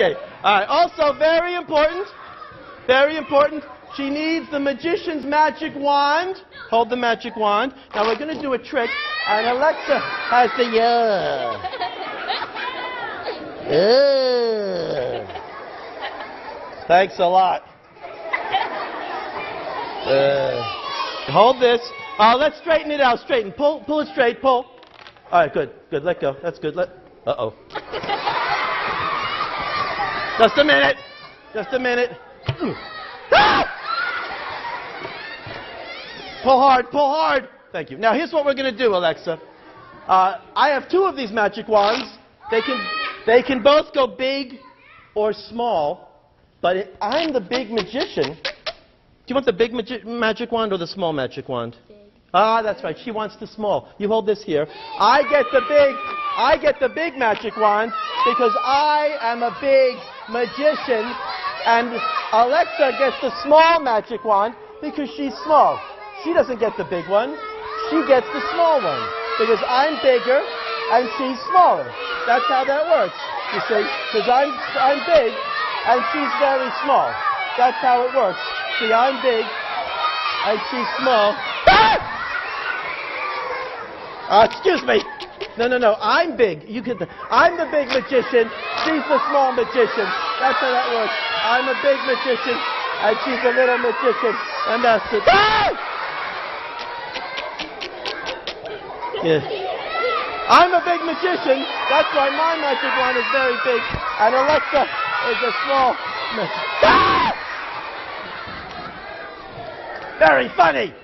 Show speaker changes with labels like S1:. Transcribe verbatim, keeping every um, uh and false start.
S1: Okay. All right. Also, very important, very important, she needs the magician's magic wand. Hold the magic wand. Now, we're going to do a trick, and Alexa has the, uh, uh. Thanks a lot. Uh, hold this. Uh, let's straighten it out. Straighten. Pull, pull it straight. Pull. All right, good, good. Let go. That's good. Let. Uh-oh. Just a minute. Just a minute. Ah! Pull hard. Pull hard. Thank you. Now, here's what we're going to do, Alexa. Uh, I have two of these magic wands. They can, they can both go big or small. But it, I'm the big magician. Do you want the big magi magic wand or the small magic wand? Big. Ah, that's right. She wants the small. You hold this here. I get the big. I get the big magic wand because I am a big magician, and Alexa gets the small magic wand because she's small. She doesn't get the big one. She gets the small one because I'm bigger and she's smaller. That's how that works. You see, because I'm I'm big and she's very small. That's how it works. See, I'm big and she's small. Ah! Uh, excuse me. No, no, no. I'm big. You can. I'm the big magician. She's the small magician. That's how that works. I'm a big magician, and she's a little magician, and that's it. Ah! Yeah. I'm a big magician. That's why my magic wand is very big, and Alexa is a small. Ah! Very funny.